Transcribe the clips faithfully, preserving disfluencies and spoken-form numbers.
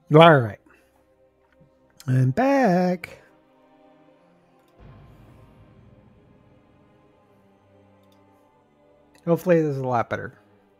All right. I'm back. Hopefully this is a lot better.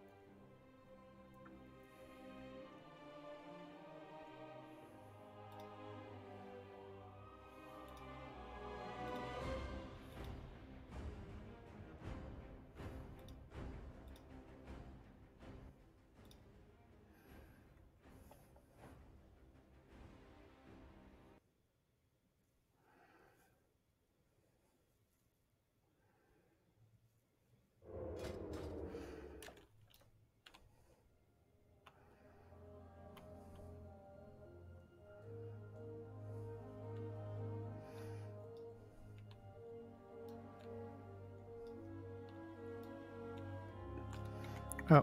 Oh.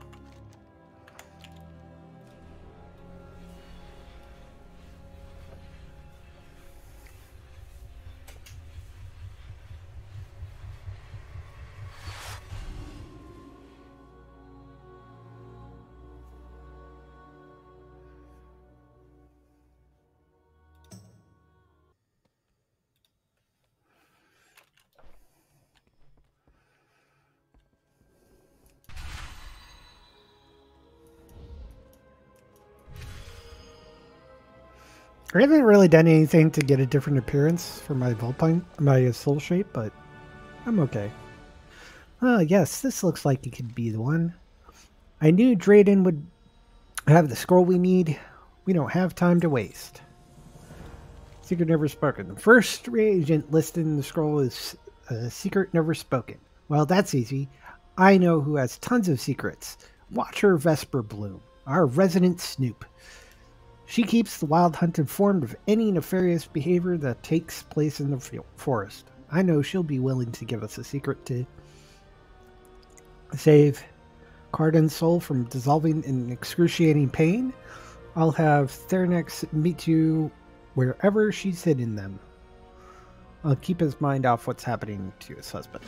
I haven't really done anything to get a different appearance for my Vulpine, my soul shape, but I'm okay. Ah, yes, this looks like it could be the one. I knew Drayden would have the scroll we need. We don't have time to waste. Secret Never Spoken. The first reagent listed in the scroll is uh, Secret Never Spoken. Well, that's easy. I know who has tons of secrets. Watcher Vesper Bloom, our resident snoop. She keeps the Wild Hunt informed of any nefarious behavior that takes place in the forest. I know she'll be willing to give us a secret to save Cardin's soul from dissolving in excruciating pain. I'll have Theranex meet you wherever she's hidden them. I'll keep his mind off what's happening to his husband.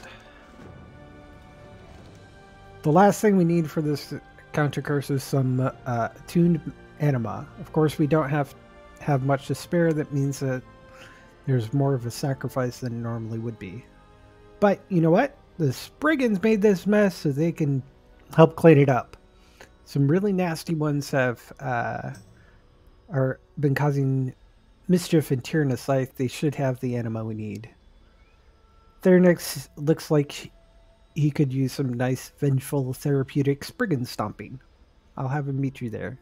The last thing we need for this counter curse is some uh, tuned anima. Of course, we don't have have much to spare. That means that there's more of a sacrifice than normally would be. But you know what? The Spriggans made this mess so they can help clean it up. Some really nasty ones have uh, are been causing mischief in Tirna Scythe. They should have the anima we need. Theranex looks like he could use some nice, vengeful, therapeutic Spriggan stomping. I'll have him meet you there.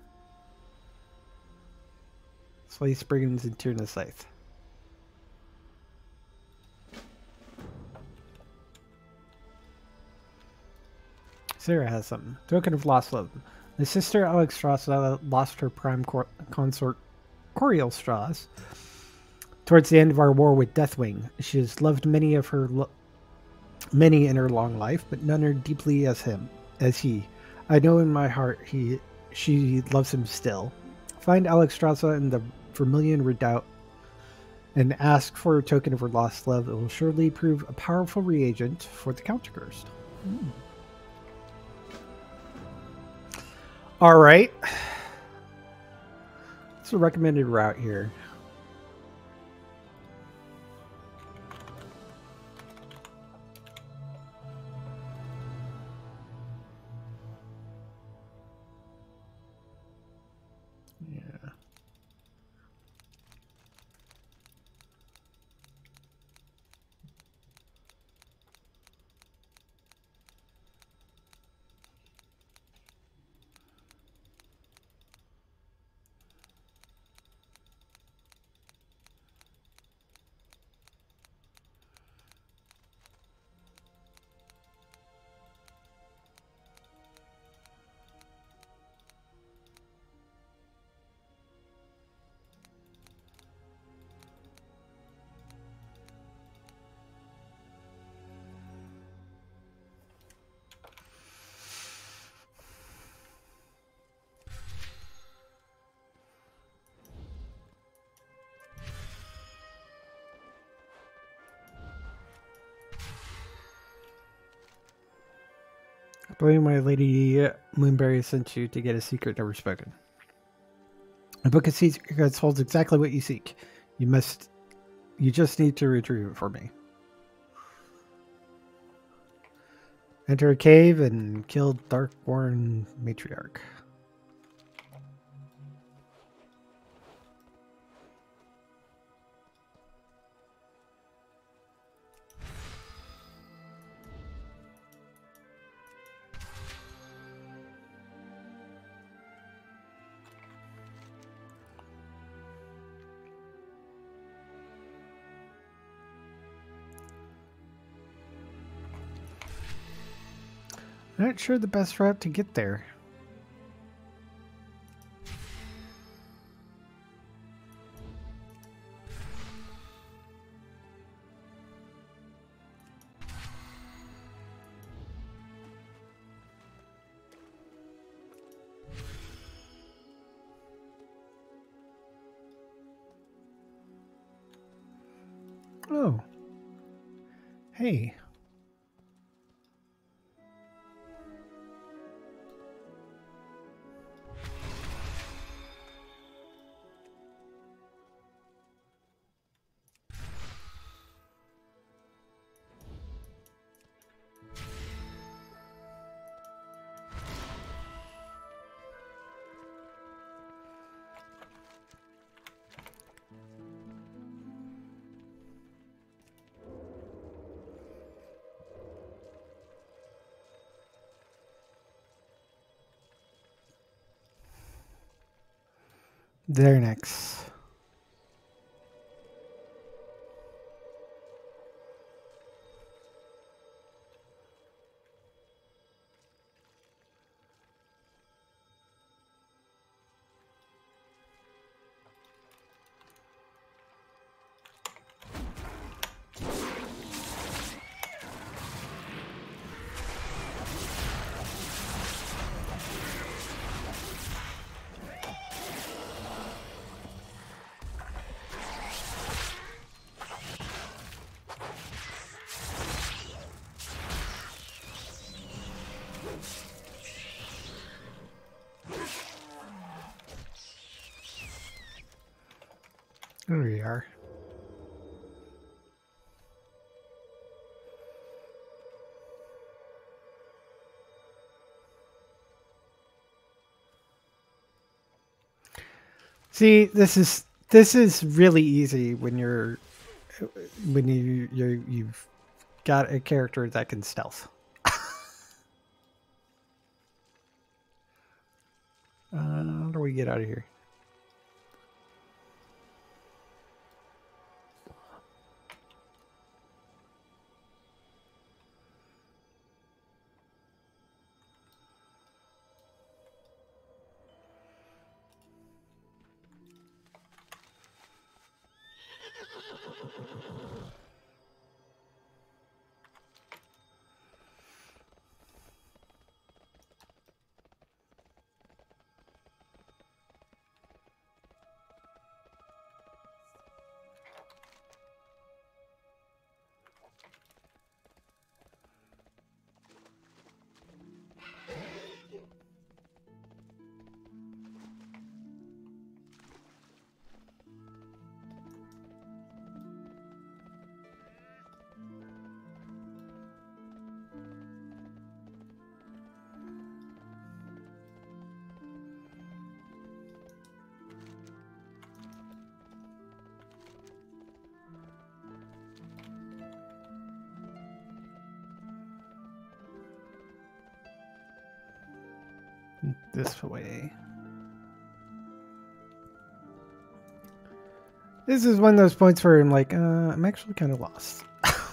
Slay Spriggans in Tirna Scythe. Sarah has something. Token of lost love. The sister Alexstrasza lost her prime cor consort Corielstrasz towards the end of our war with Deathwing. She has loved many of her many in her long life, but none are deeply as him, as he. I know in my heart he she loves him still. Find Alexstrasza in the Vermilion Redoubt and ask for a token of her lost love. It will surely prove a powerful reagent for the counter curse. Mm. All right. It's a recommended route here. Yeah. I believe my lady Moonberry sent you to get a secret never spoken. The Book of Secrets holds exactly what you seek. You must... You just need to retrieve it for me. Enter a cave and kill Darkborn Matriarch. Not sure the best route to get there. Oh. Hey. There next. There we are. See, this is this is really easy when you're when you you you've got a character that can stealth. uh, how do we get out of here? This way. This is one of those points where I'm like, uh, I'm actually kind of lost.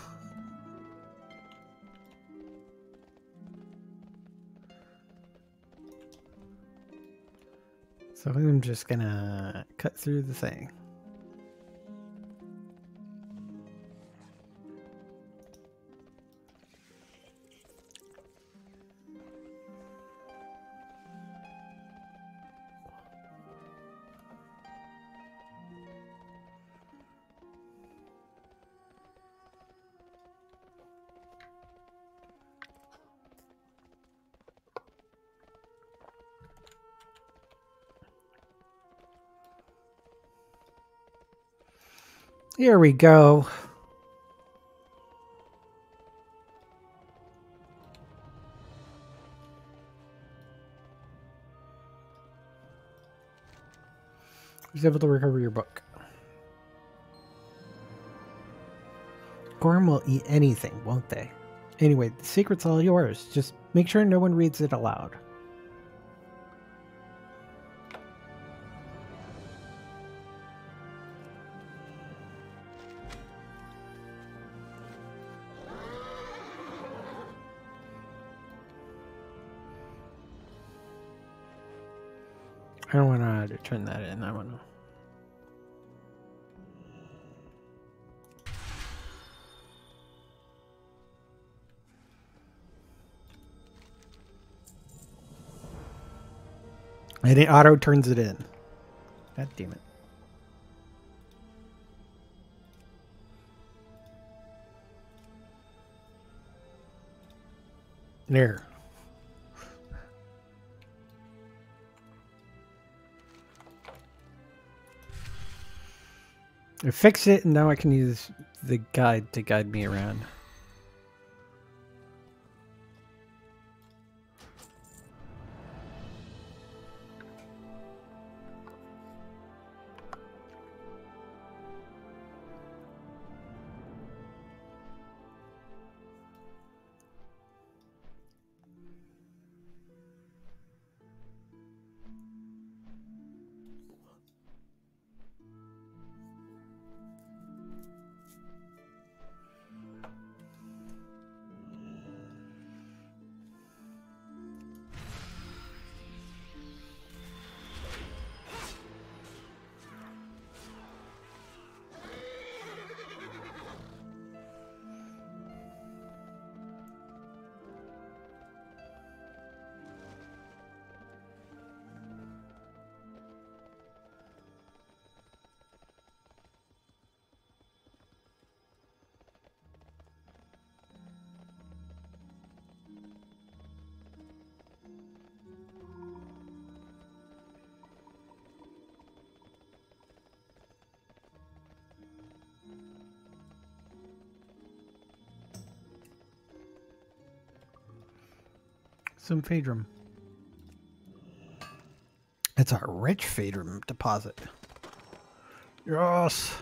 So I'm just gonna cut through the thing. Here we go. Was able to recover your book. Gorm will eat anything, won't they? Anyway, the secret's all yours. Just make sure no one reads it aloud. I don't want to turn that in. I want to. And it auto turns it in. God damn it. There. I fix it, and now I can use the guide to guide me around. Some Phaedrum. It's a rich Phaedrum deposit. Yes.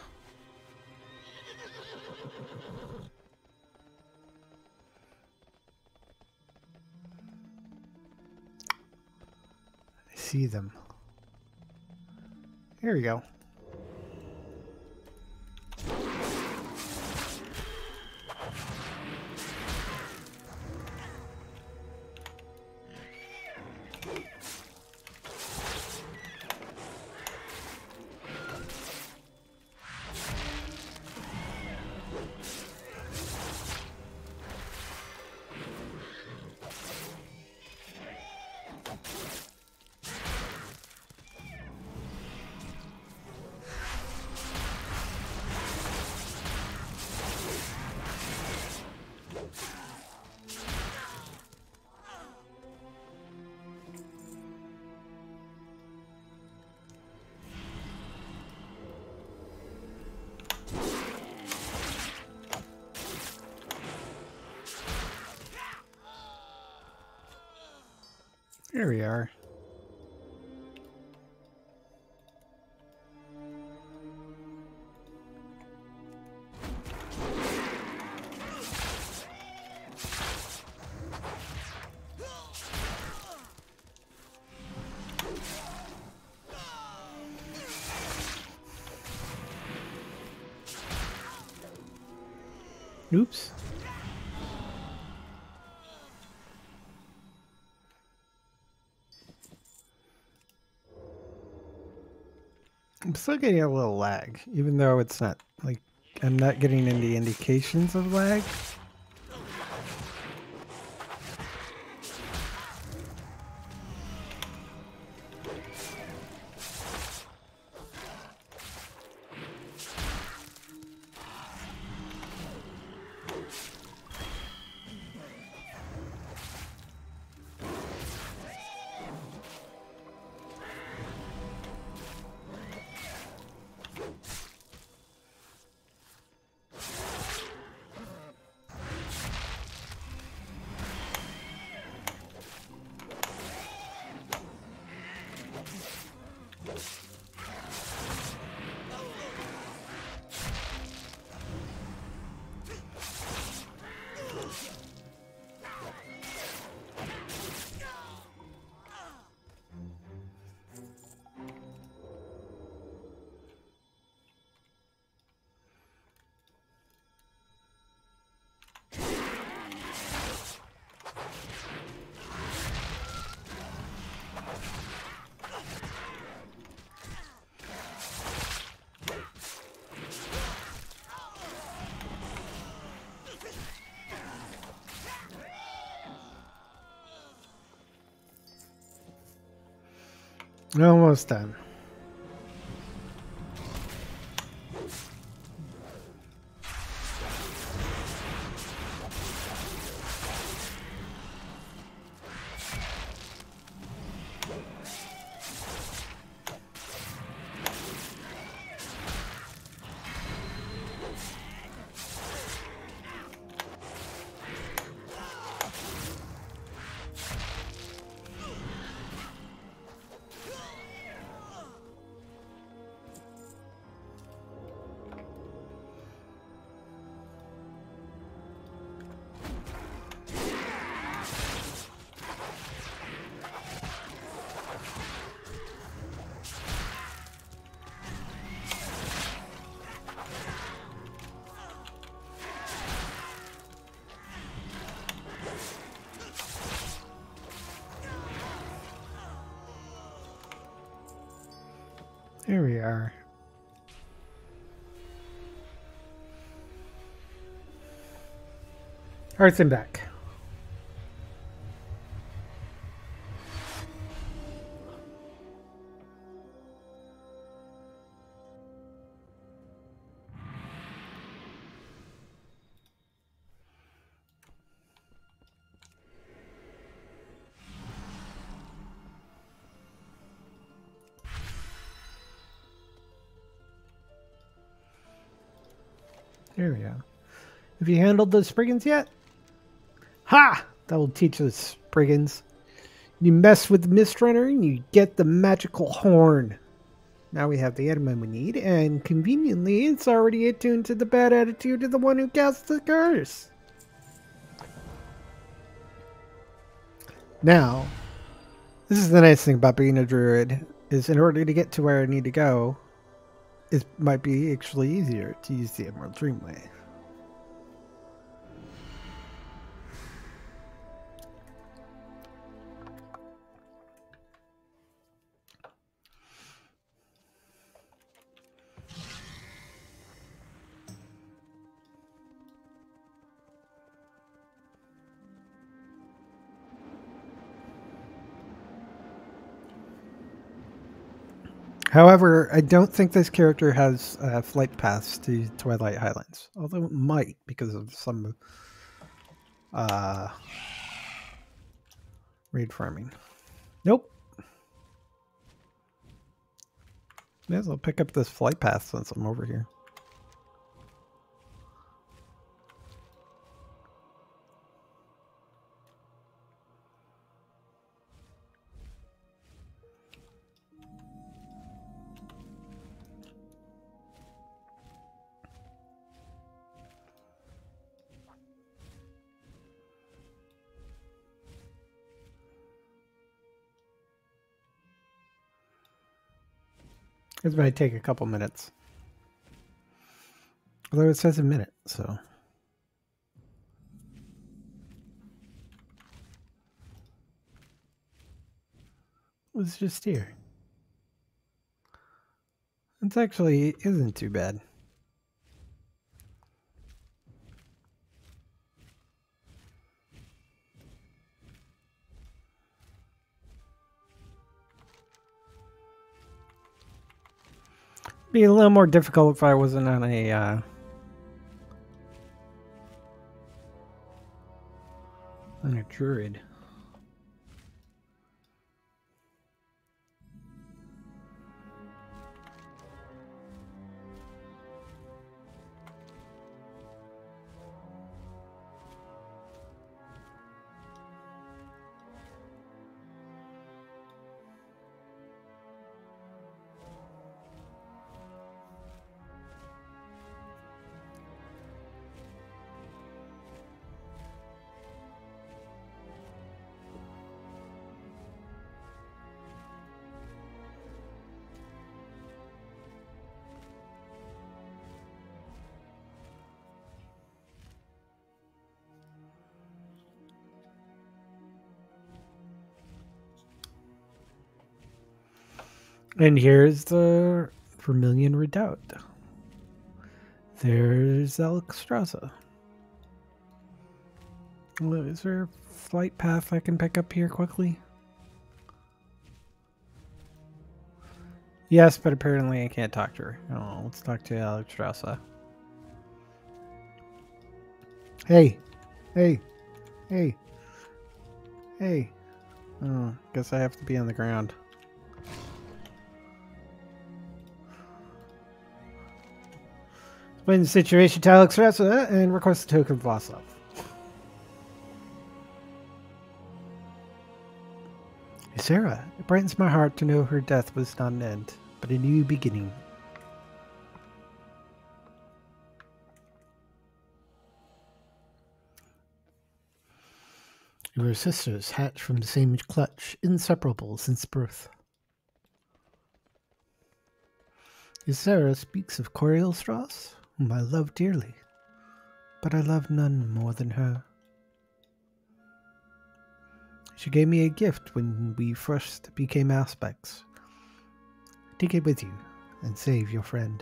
I see them. Here we go. Here we are. Oops. I'm still getting a little lag, even though it's not, like, I'm not getting any indications of lag. Almost done. Here we are. Arson back. There we go. Have you handled those Spriggans yet? Ha! That will teach those Spriggans. You mess with the Mist Runner and you get the magical horn. Now we have the item we need, and conveniently it's already attuned to the bad attitude of the one who casts the curse. Now, this is the nice thing about being a druid, is in order to get to where I need to go, it might be actually easier to use the Emerald Dreamway. However, I don't think this character has uh, flight paths to Twilight Highlands. Although it might, because of some uh, raid farming. Nope. May as well pick up this flight path since I'm over here. This might take a couple minutes. Although it says a minute, so. It's just here. It actually isn't too bad. Be a little more difficult if I wasn't on a uh, on a druid. And here's the Vermilion Redoubt. There's Alexstrasza. Is there a flight path I can pick up here quickly? Yes, but apparently I can't talk to her. Oh, let's talk to Alexstrasza. Hey, hey, hey, hey. Oh, guess I have to be on the ground. Explain the situation to Alexstrasza and request a token of lost love. Sarah, it brightens my heart to know her death was not an end, but a new beginning. You were sisters, hatched from the same clutch, inseparable since birth. Ysera speaks of Coriel Strauss, whom I love dearly, but I love none more than her. She gave me a gift when we first became aspects. Take it with you and save your friend.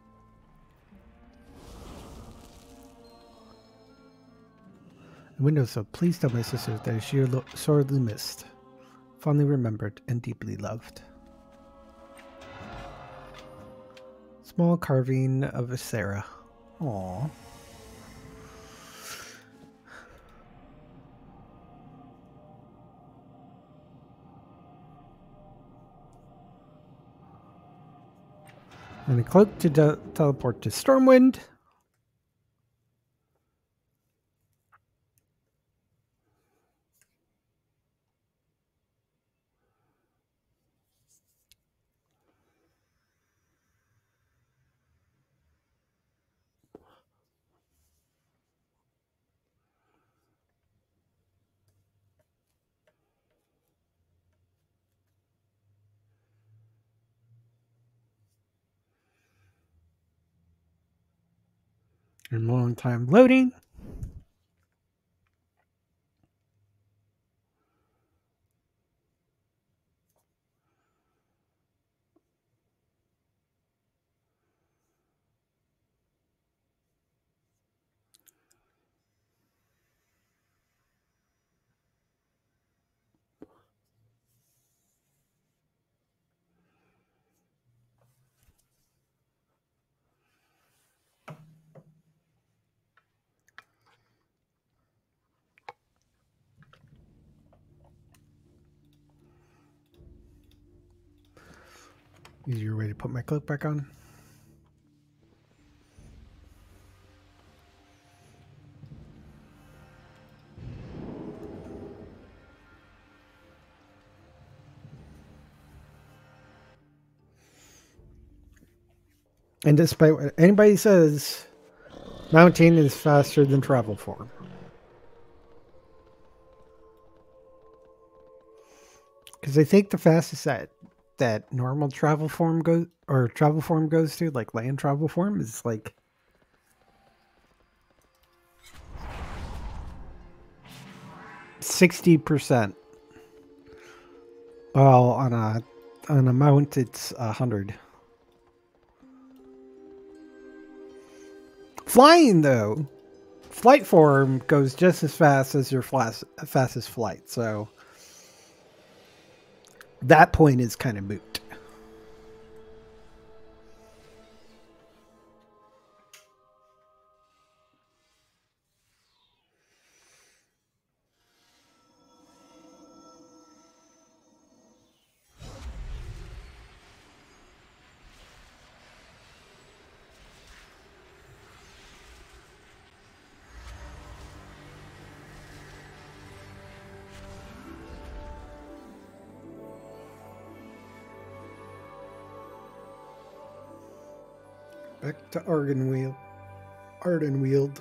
Windowsill, please tell my sister that she is sorely missed, fondly remembered, and deeply loved. Small carving of Ysera. Aww. And a cloak to de teleport to Stormwind. And long time loading. Easier way to put my cloak back on. And despite what anybody says, mounting is faster than travel form. Because I think the fastest that that normal travel form goes, or travel form goes to, like land travel form, is like sixty percent. Well, on a on a mount, it's a hundred. Flying though, flight form goes just as fast as your fast, fastest flight. So that point is kind of moot. Back to Ardenweald. Ardenweald.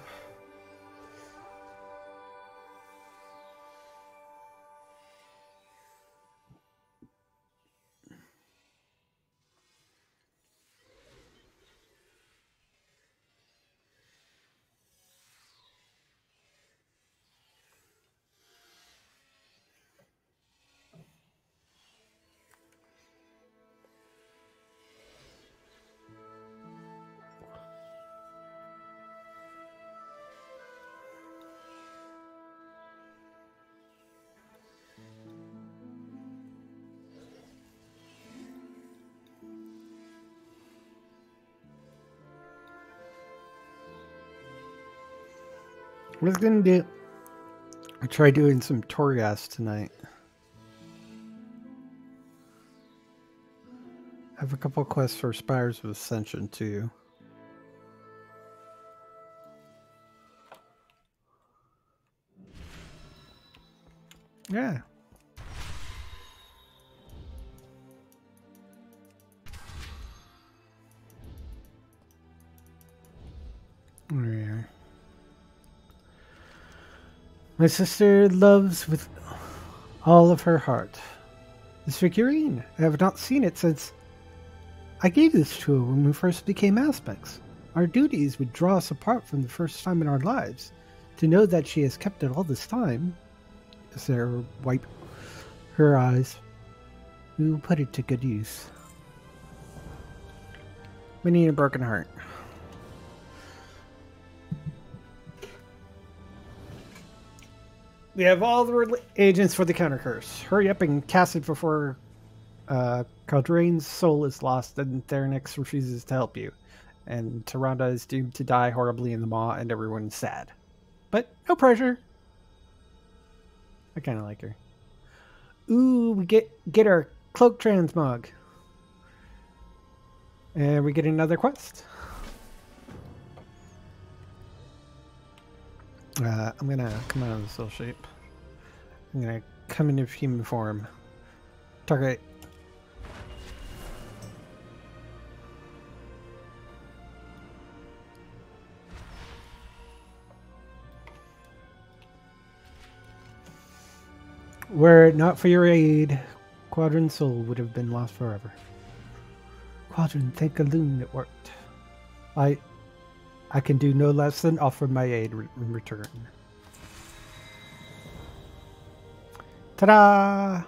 I was gonna do. I try doing some Torghast tonight. I have a couple quests for Spires of Ascension too. Yeah. Yeah. My sister loves with all of her heart this figurine. I have not seen it since I gave this to her when we first became aspects. Our duties would draw us apart from the first time in our lives. To know that she has kept it all this time, Sarah wiped her eyes. We will put it to good use. Many a broken heart. We have all the agents for the counter curse. Hurry up and cast it before uh, Caldrain's soul is lost and Theranix refuses to help you. And Tyrande is doomed to die horribly in the maw and everyone's sad. But no pressure. I kind of like her. Ooh, we get, get our cloak transmog. And we get another quest. Uh, I'm gonna come out of the soul shape. I'm gonna come into human form. Target. Were it not for your aid, Quadrin's soul would have been lost forever. Quadrin, thank Elune it worked. I... I can do no less than offer my aid re in return. Ta-da!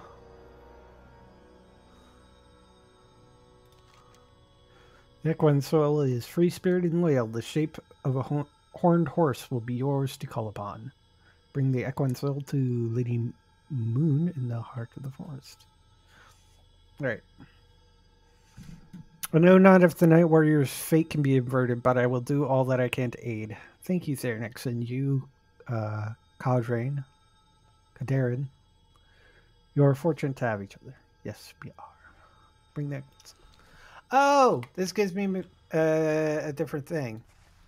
The Equine soul is free-spirited and loyal. The shape of a ho horned horse will be yours to call upon. Bring the Equine soul to Lady Moon in the heart of the forest. Alright. I know not if the Night Warrior's fate can be averted, but I will do all that I can to aid. Thank you, Theranix, and you, uh, Caldrain, Kadarin. You are fortunate to have each other. Yes, we are. Bring that. Oh, this gives me uh, a different thing.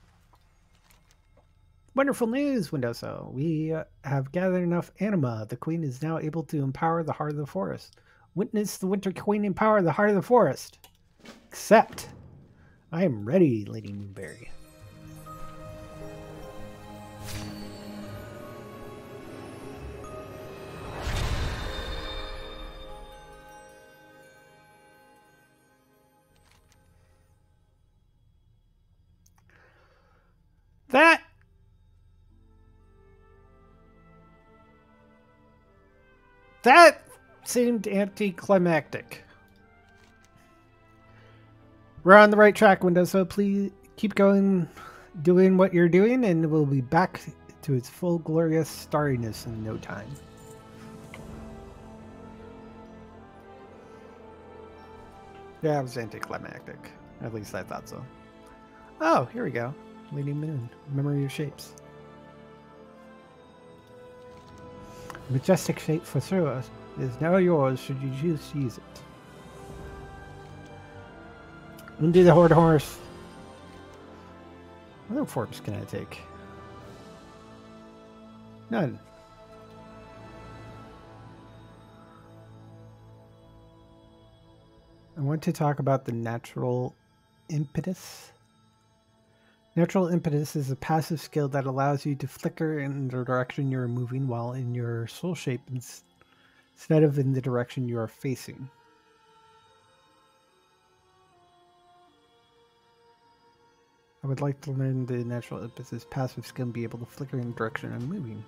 Wonderful news, Windoso. We uh, have gathered enough anima. The Queen is now able to empower the heart of the forest. Witness the Winter Queen empower the heart of the forest. Accept. I am ready, Lady Moonberry. That that seemed anticlimactic. We're on the right track, Windows, so please keep going, doing what you're doing, and we'll be back to its full glorious starriness in no time. Yeah, it was anticlimactic. At least I thought so. Oh, here we go. Lady Moon, memory of shapes. Majestic shape for sure is now yours should you choose to use it. Undo the horde horse. What other forms can I take? None. I want to talk about the natural impetus. Natural impetus is a passive skill that allows you to flicker in the direction you're moving while in your soul shape instead of in the direction you are facing. I would like to learn the natural impetus passive skill and be able to flicker in the direction I'm moving.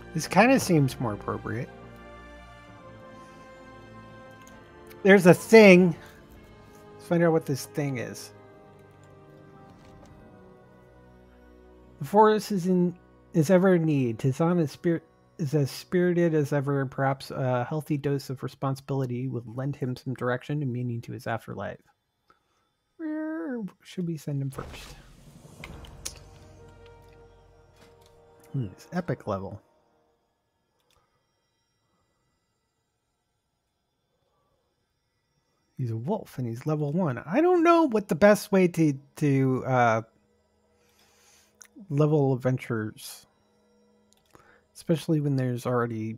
This kind of seems more appropriate. There's a thing. Let's find out what this thing is. The forest is in is ever in need. Tizan is spirit is as spirited as ever. Perhaps a healthy dose of responsibility would lend him some direction and meaning to his afterlife. Where should we send him first? Hmm, it's epic level. He's a wolf and he's level one. I don't know what the best way to to uh, level adventures, especially when there's already.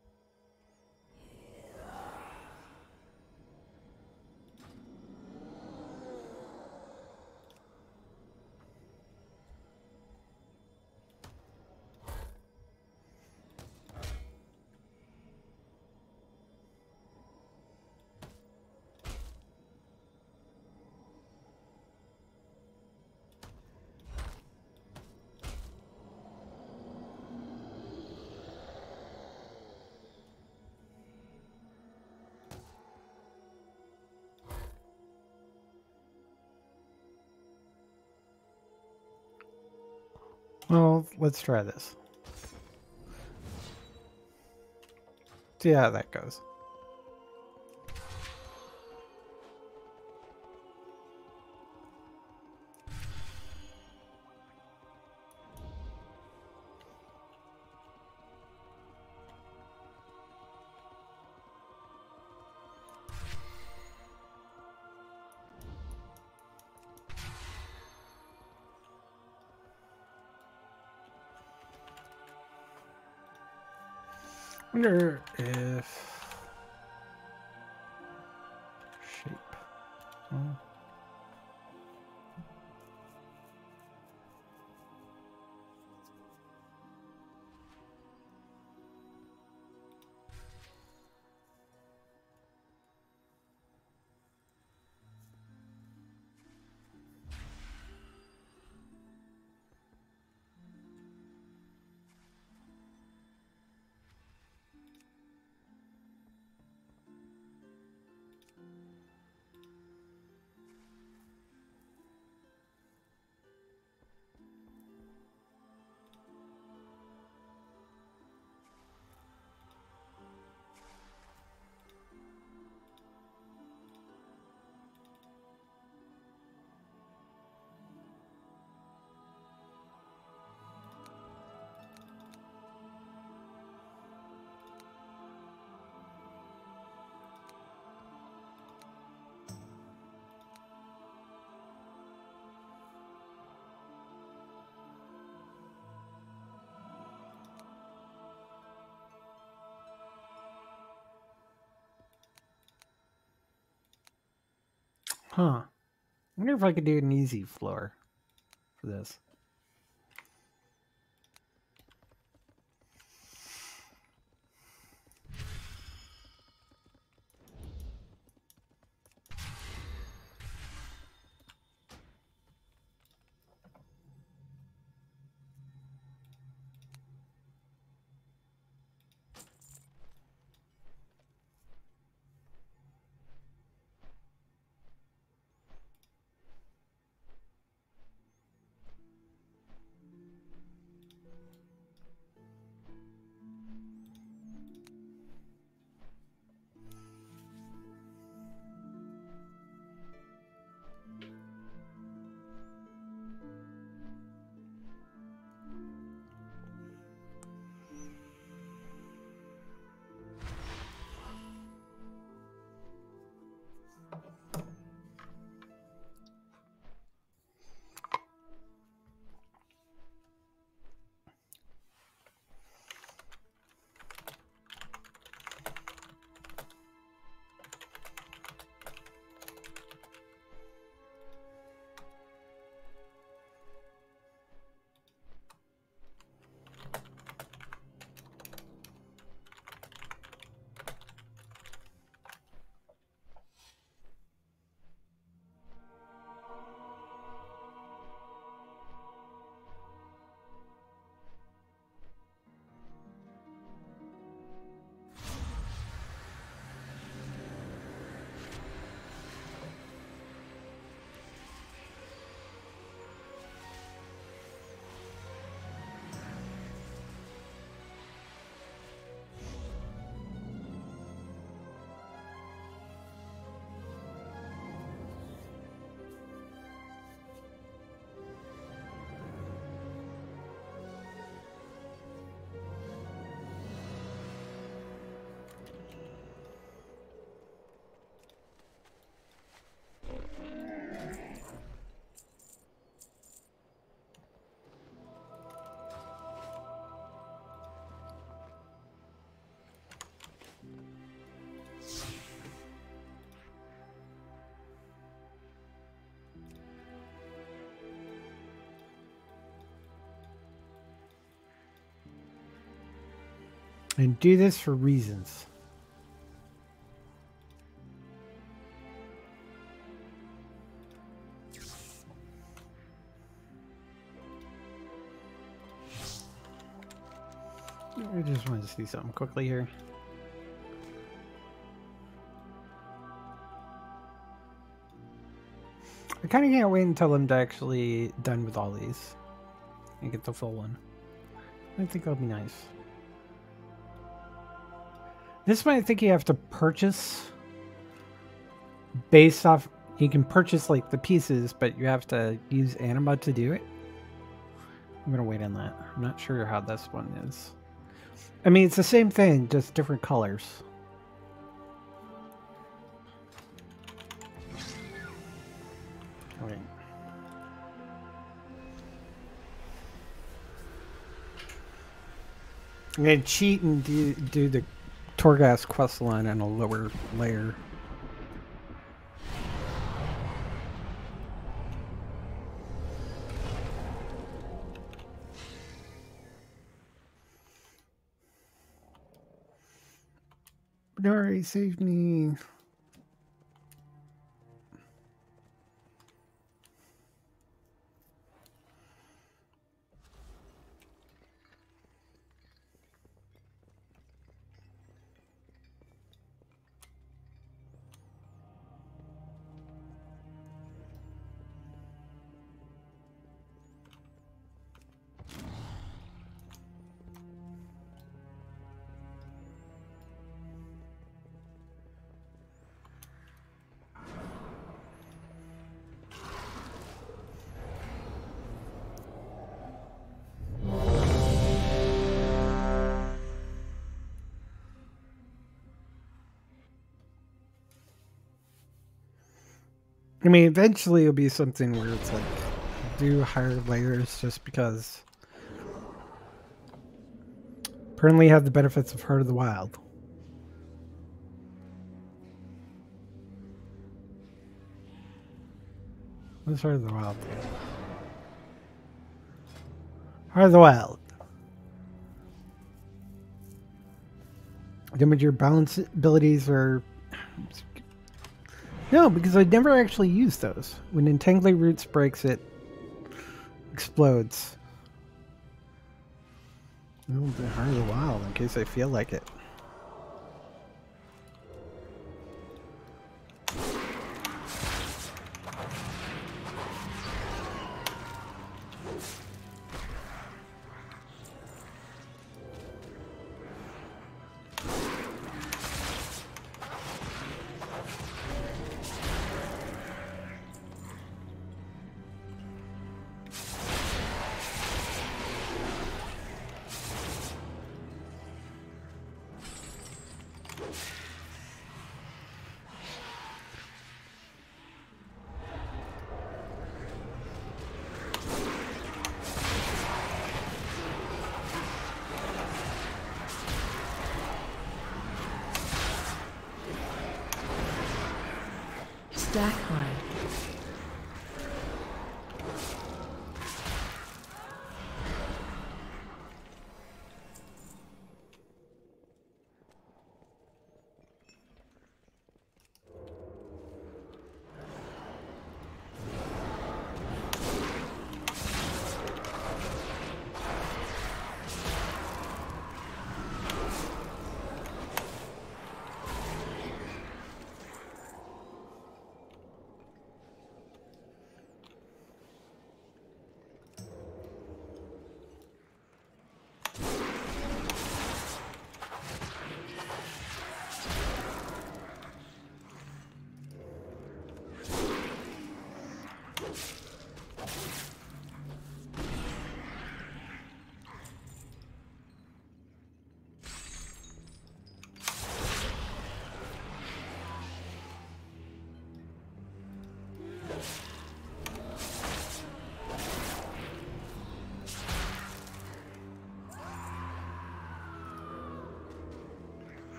Well, let's try this. See how that goes. Wonder if shape. Oh. Huh. I wonder if I could do an easy floor for this. And do this for reasons. I just wanted to see something quickly here. I kind of can't wait until I'm actually done with all these and get the full one. I think that'll be nice. This one I think you have to purchase based off. You can purchase like the pieces, but you have to use Anima to do it. I'm gonna wait on that. I'm not sure how this one is. I mean, it's the same thing, just different colors. All right. I'm gonna cheat and do, do the Torghast quest line on a lower layer. It already saved me. I mean, eventually it'll be something where it's like, do higher layers just because currently have the benefits of Heart of the Wild. What's Heart of the Wild? Heart of the Wild. Damage your balance abilities are... No, because I never actually used those. When Entangling Roots breaks, it explodes. Oh, the Heart of the Wild, in case I feel like it. Stack high.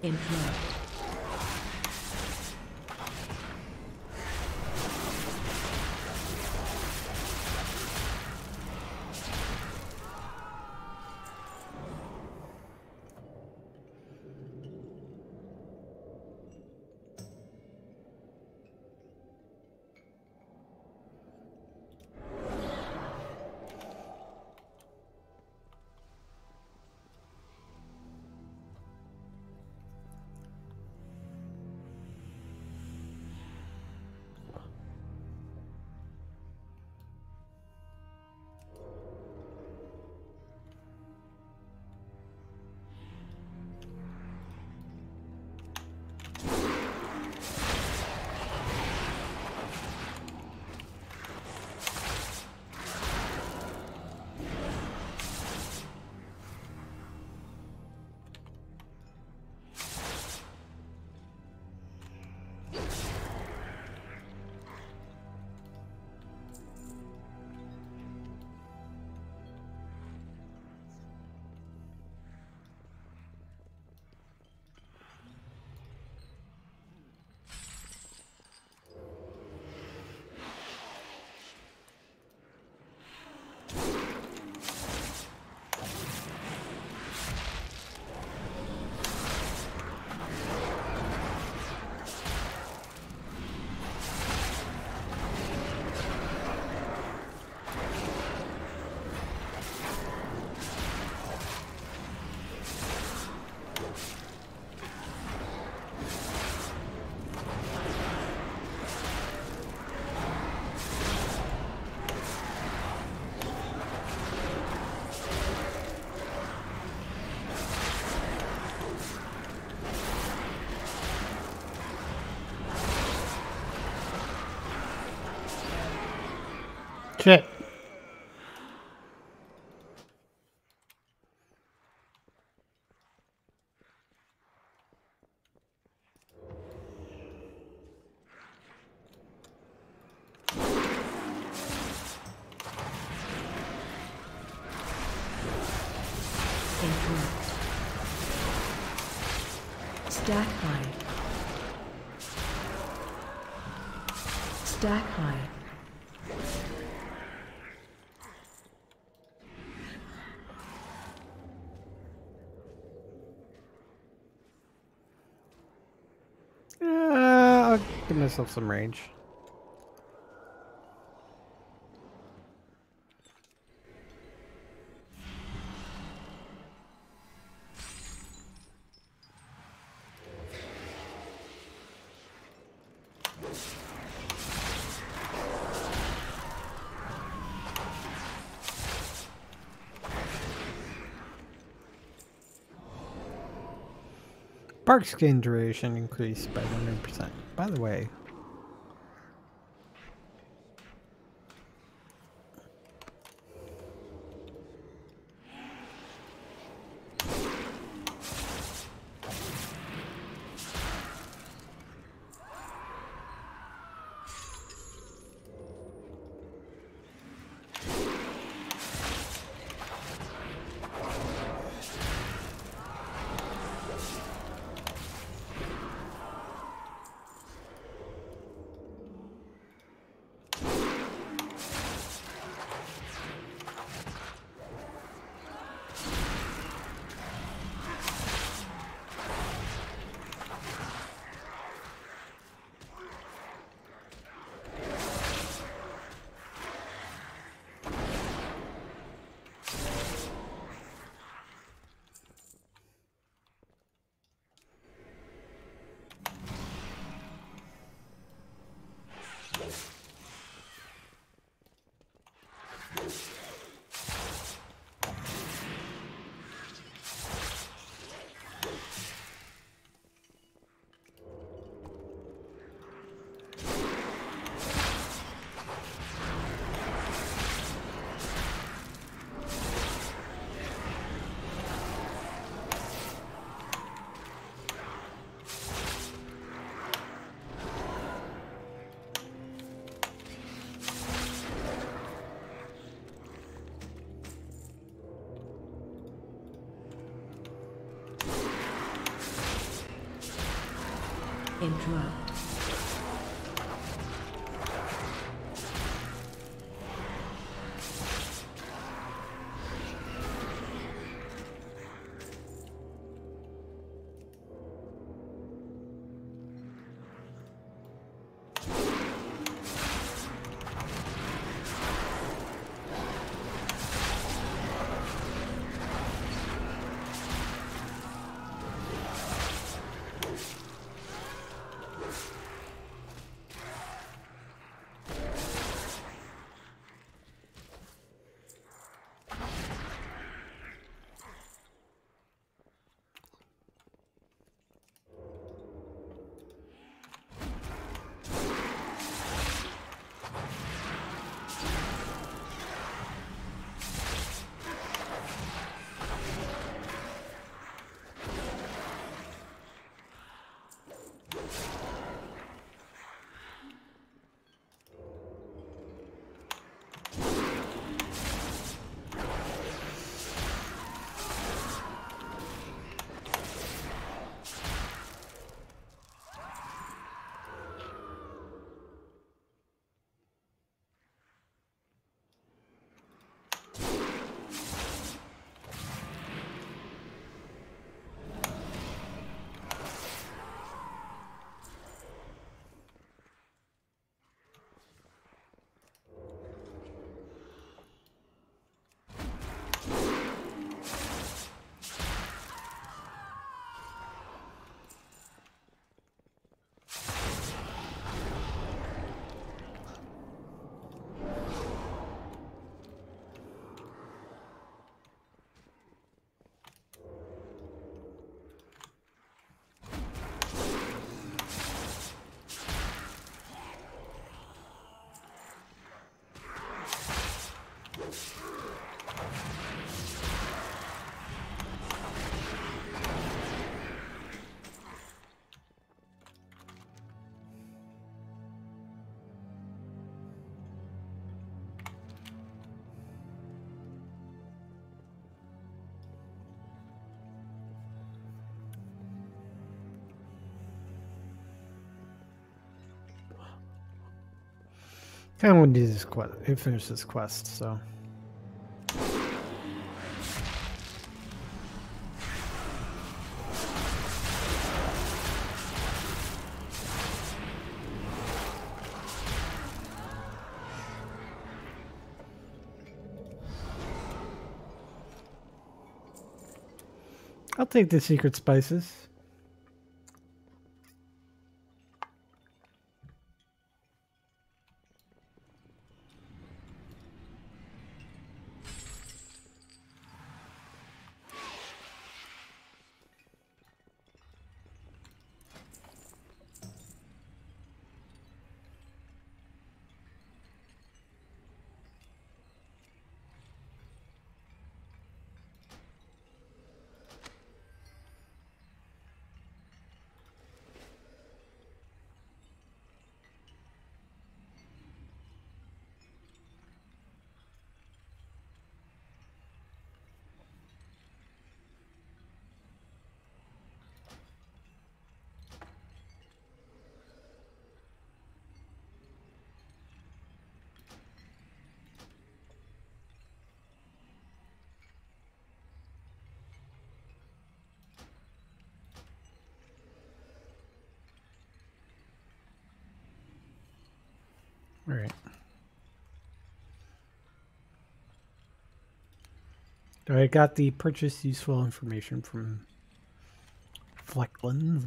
Influence. Shit. Stack high. Stack high. Uh, I'll give myself some range. Bark skin duration increased by one hundred percent. By the way, Interrupt. I want to do this quest. Finish this quest, so. I'll take the secret spices. All right. I got the purchase useful information from Flecklin.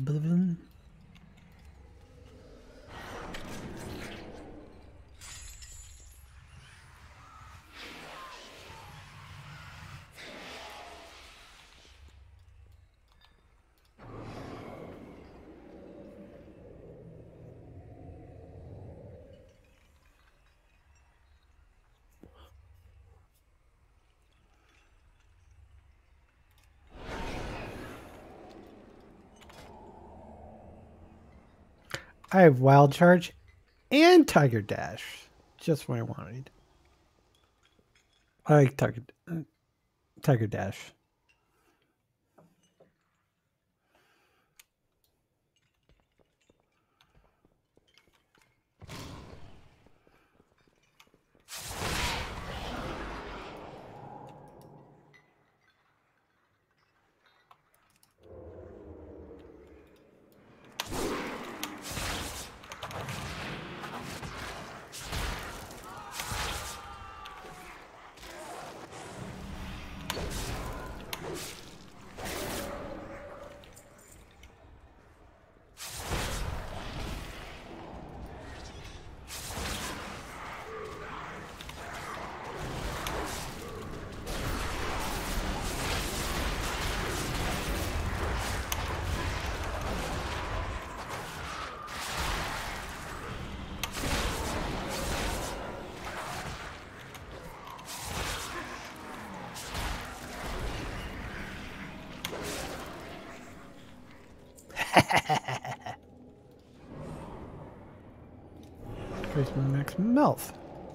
I have Wild Charge and Tiger Dash. Just what I wanted. I like Tiger, uh, Tiger Dash. Increase my maximum health.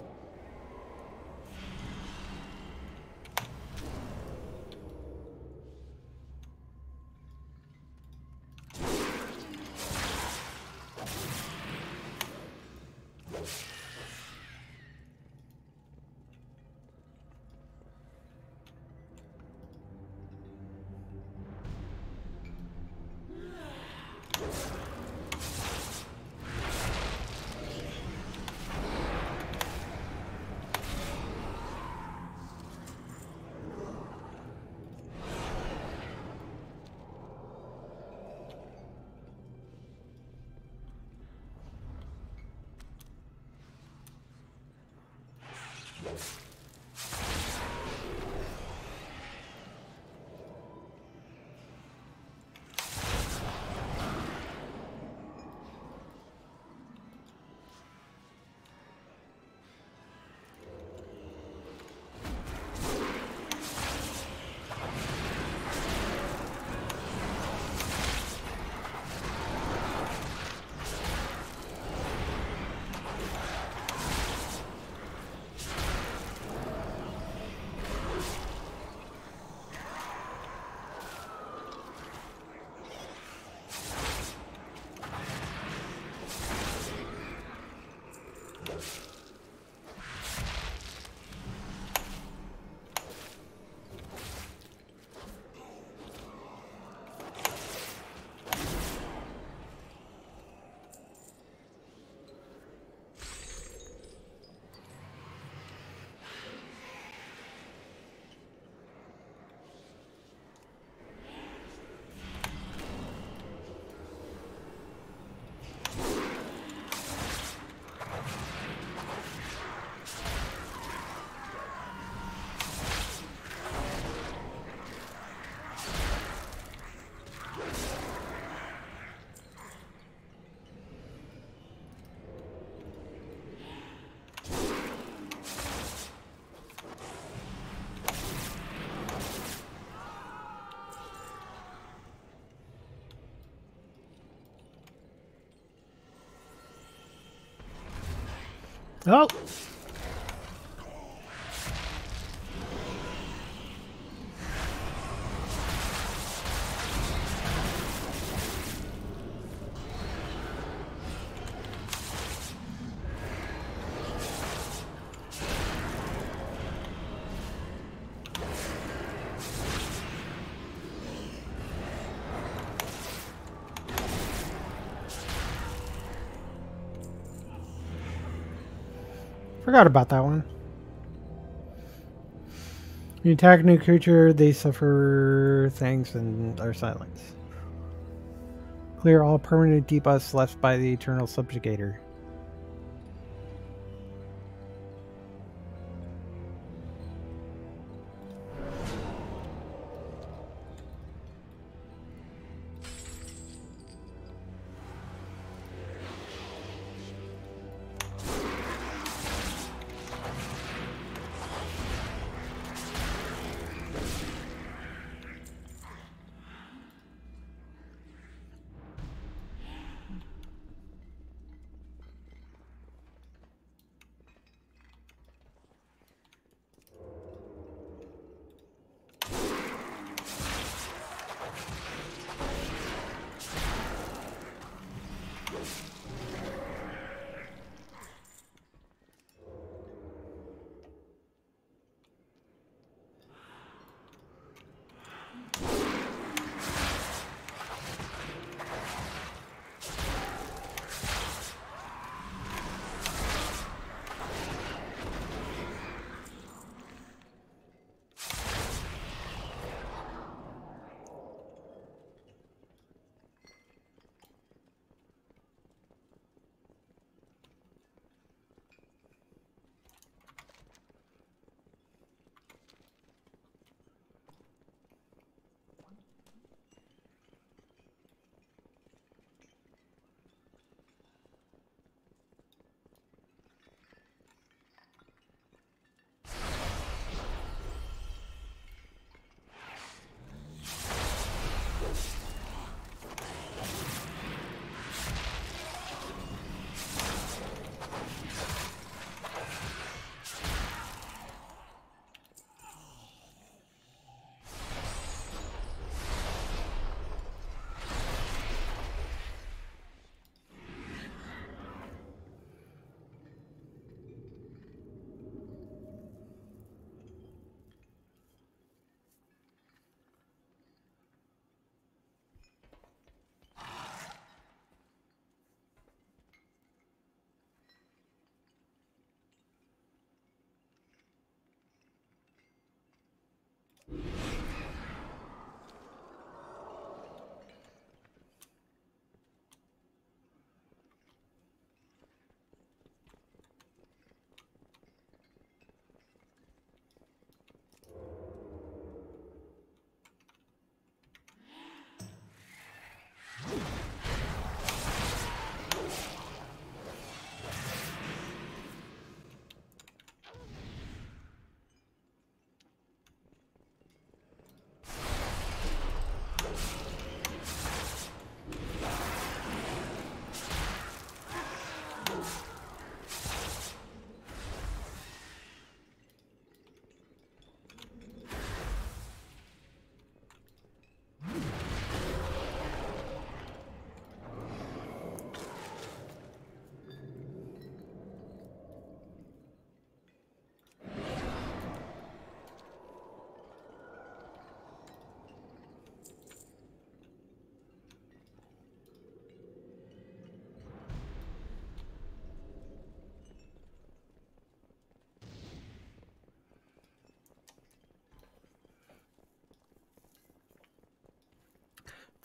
Oh! Forgot about that one. You attack a new creature, they suffer thanks and are silenced. Clear all permanent debuffs left by the Eternal Subjugator.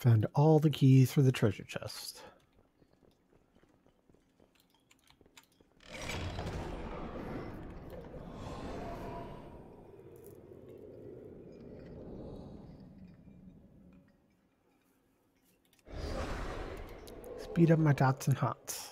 Found all the keys for the treasure chest. Speed up my dots and hots.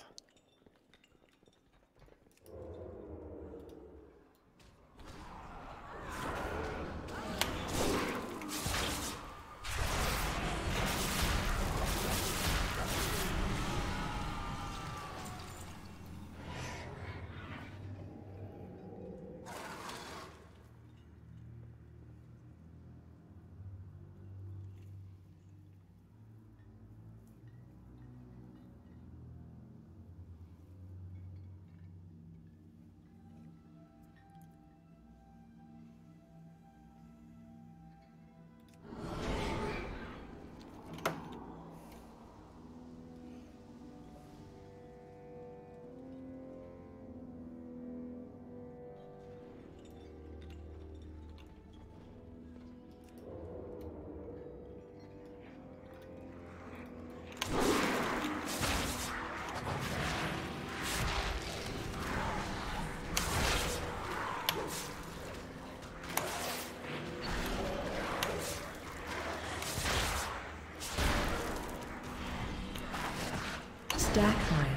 Stackline.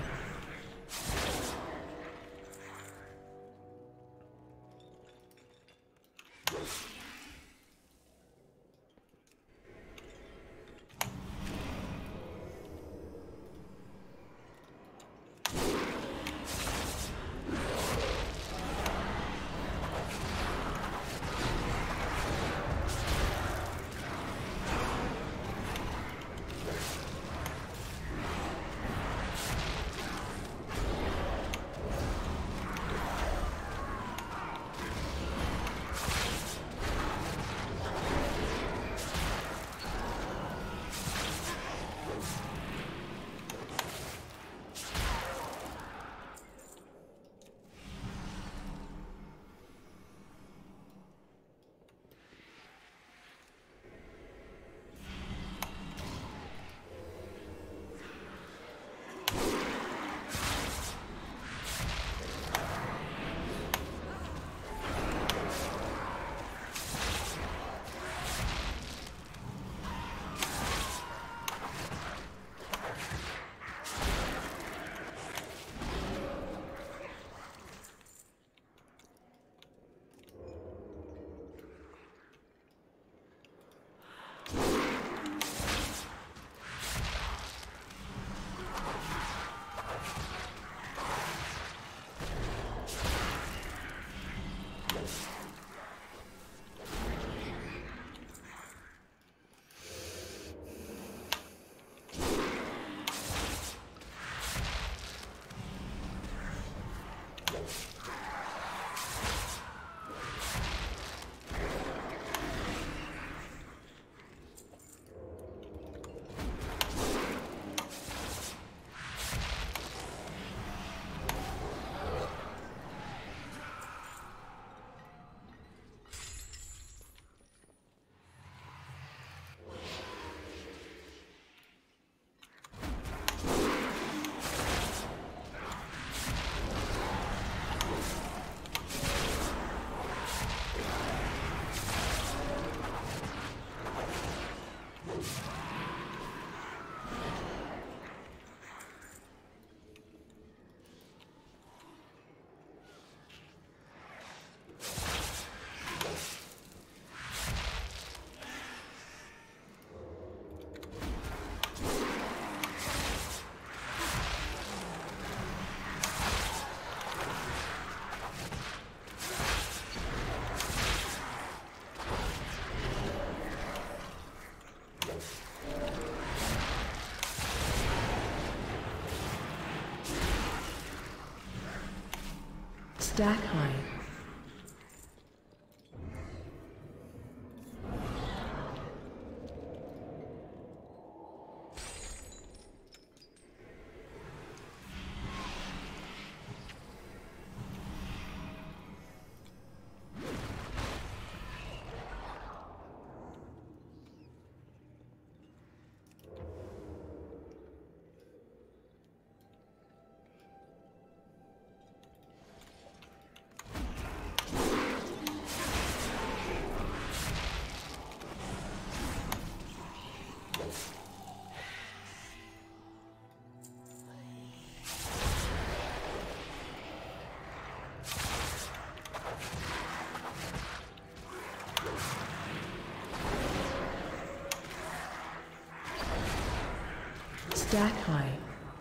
Stackline. Stack high.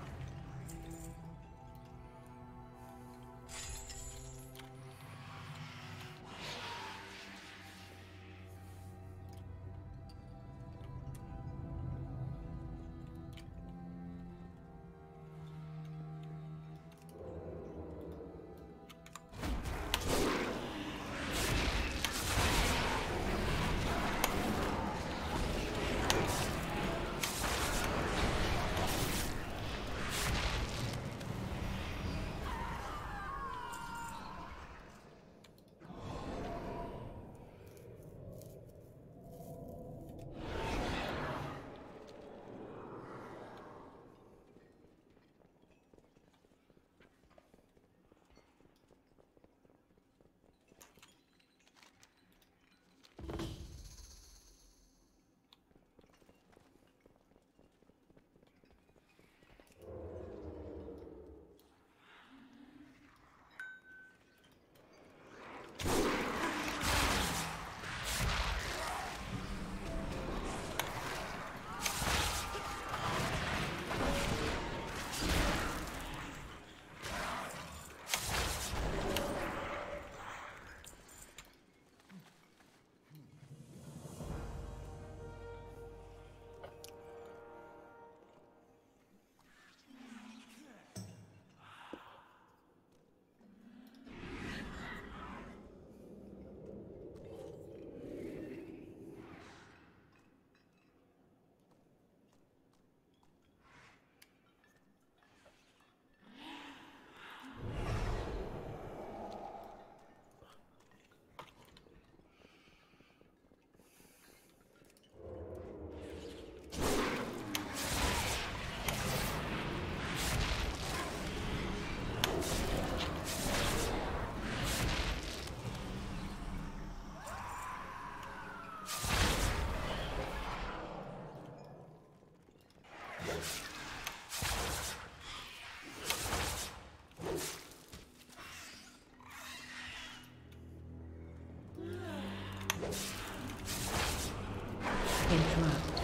Interrupt.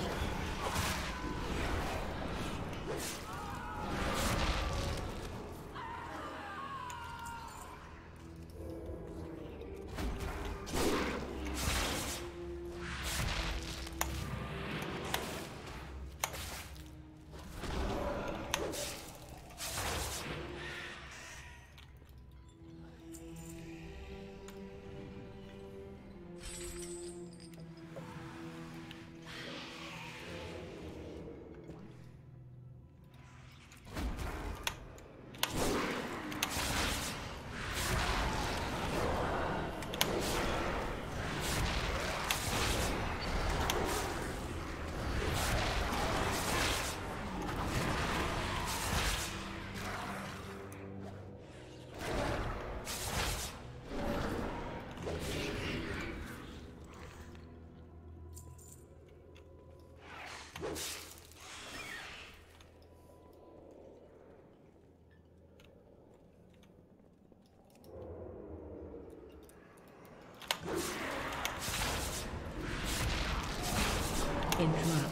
Interrupt.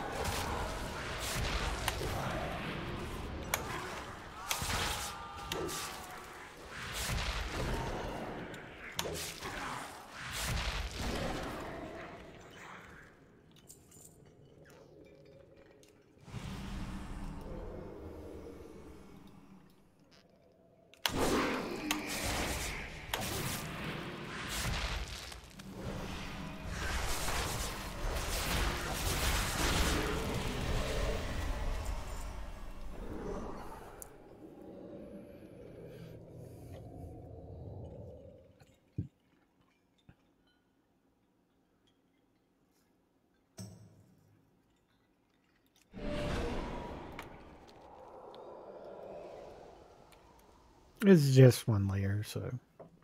It's just one layer, so.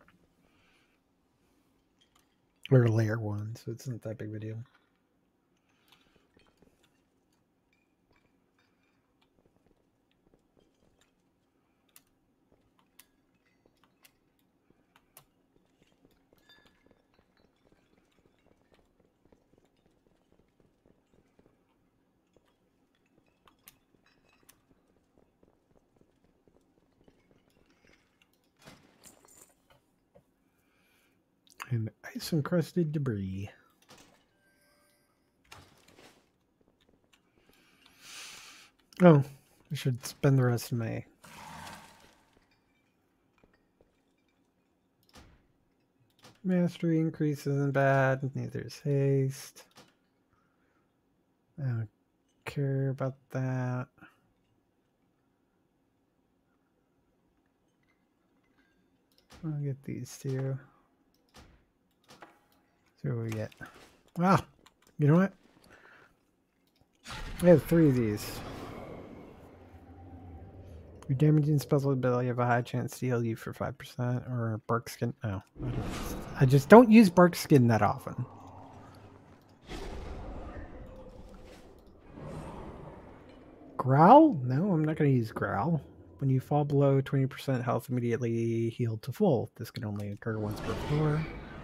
Or layer one, so it's not that big of a deal. And ice-encrusted debris. Oh, I should spend the rest of my... Mastery increase isn't bad, neither is haste. I don't care about that. I'll get these two. See what we get. Wow, you know what? I have three of these. Your damaging special ability have a high chance to heal you for five percent, or bark skin. No, I, don't, I just don't use bark skin that often. Growl? No, I'm not going to use growl. When you fall below twenty percent health, immediately healed to full. This can only occur once per floor.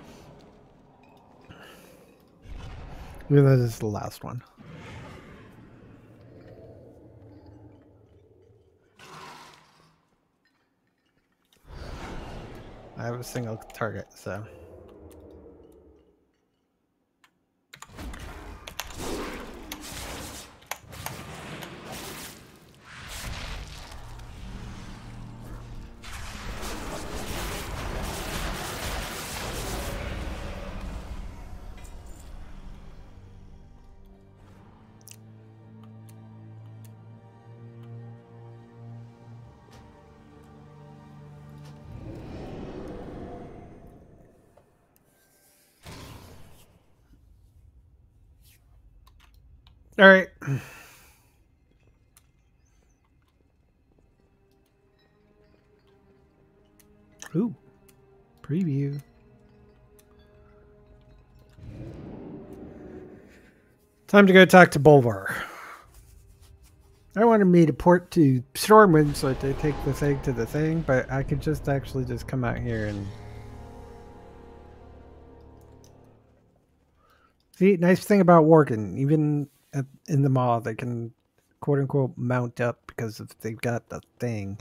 Even though this is the last one. I have a single target, so... All right. Ooh. Preview. Time to go talk to Bolvar. I wanted me to port to Stormwind so to take the thing to the thing, but I could just actually just come out here and... See, nice thing about Worgen, even at, in the mall, they can quote-unquote mount up because if they've got the thing.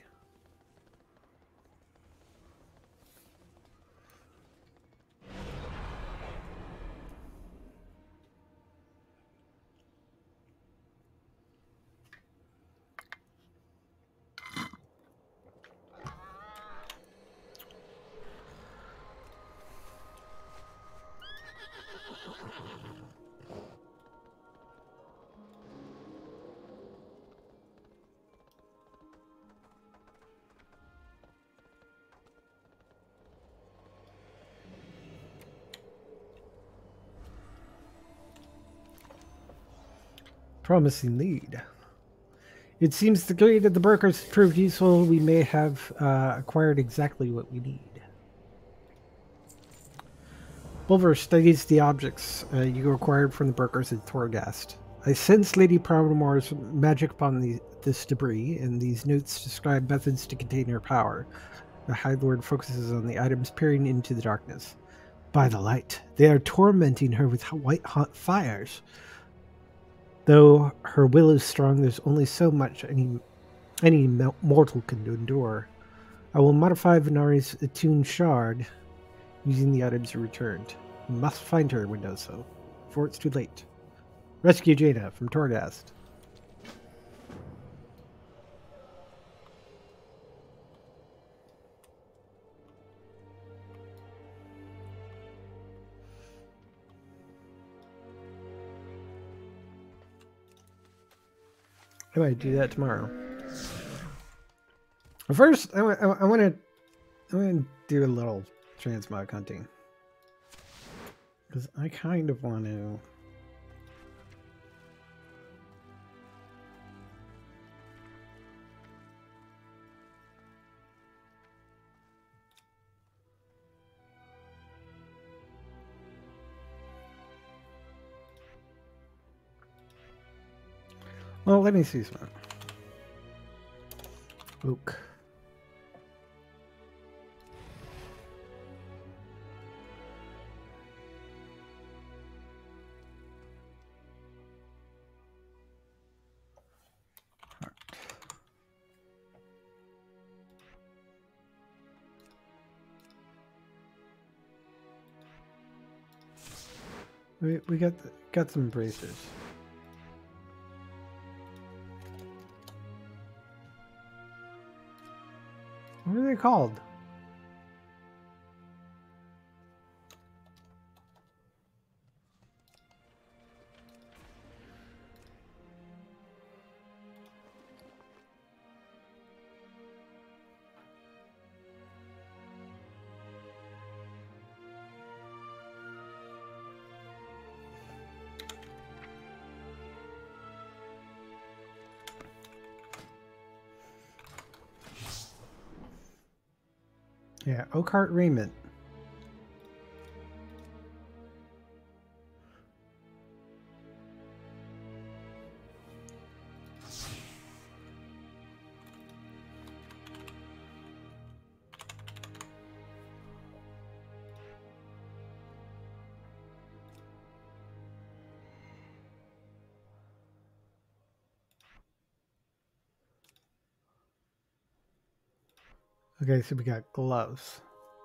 Promising lead. It seems the greed of the brokers proved useful. We may have uh, acquired exactly what we need. Bolvar studies the objects uh, you acquired from the brokers at Torghast. I sense Lady Proudmoore's magic upon the, this debris, and these notes describe methods to contain her power. The High Lord focuses on the items peering into the darkness. By the light, they are tormenting her with white hot fires. Though her will is strong, there's only so much any any mortal can endure. I will modify Venari's attuned shard using the items you returned. You must find her when does so, before it's too late. Rescue Jaina from Torghast. I might do that tomorrow. First, I, I, I want to I want to do a little transmog hunting. Because I kind of want to... Well, let me see some. Oak. We we got the, got some bracers. What are they called? Yeah, Oakheart Raiment. Okay, so we got gloves.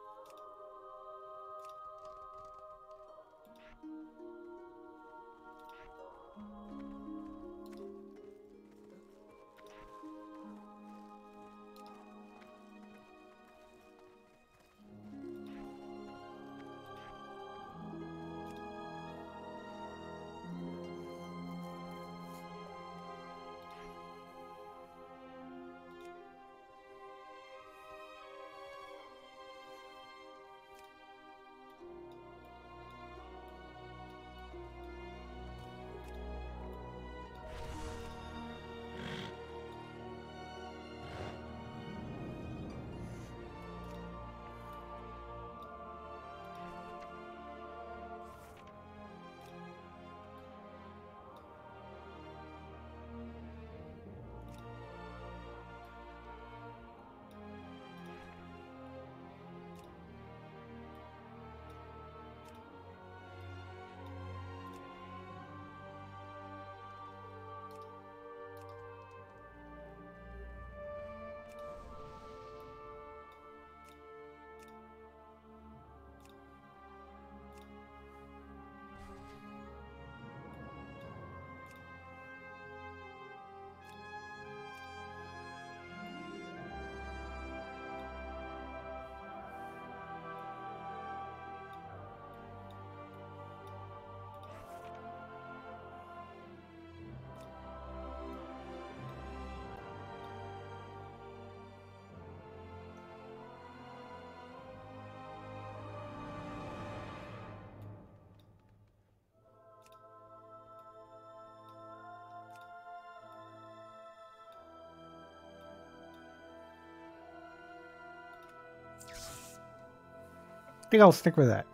I think I'll stick with that.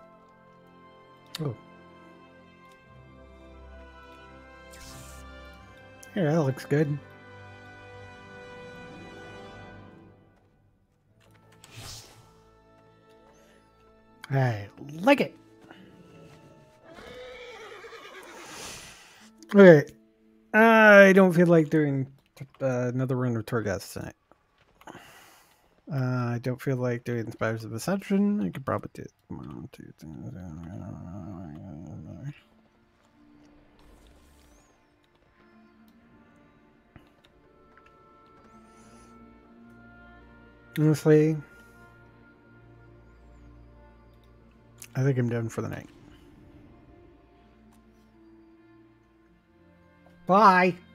Oh. Here, that looks good. I like it. Okay. I don't feel like doing uh, another run of Torghast tonight. Uh, I don't feel like doing Spires of Ascension. I could probably do it tomorrow. Two things. Honestly, I think I'm done for the night. Bye.